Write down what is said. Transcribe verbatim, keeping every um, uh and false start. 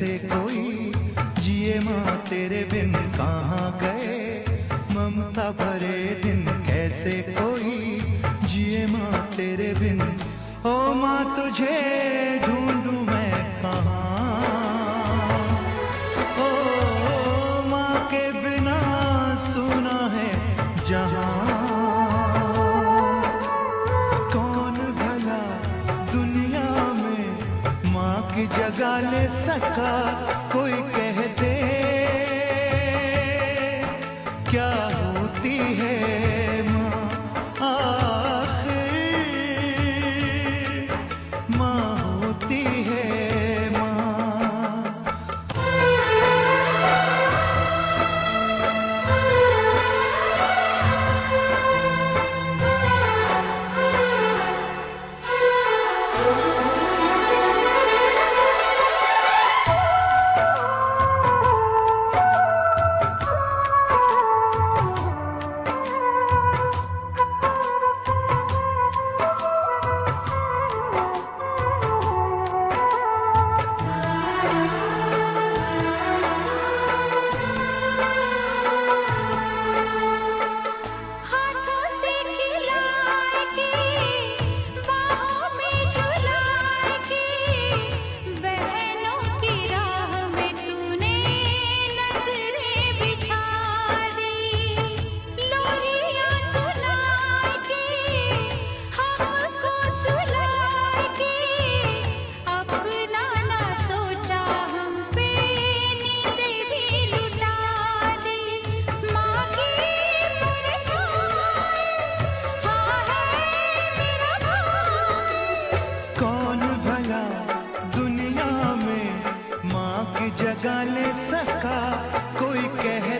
कैसे कोई जिए माँ तेरे बिन कहाँ गए, ममता भरे दिन कैसे कोई जिए माँ तेरे बिन। ओ माँ तुझे ढूंढूं मैं कहाँ, ओ माँ के बिना सुना है जहाँ। कौन भला दुनिया में माँ की जगह ले सका, कोई कह दे क्या होती है माँ आखिर, माँ होती है माँ। जगा ले सका, कोई कह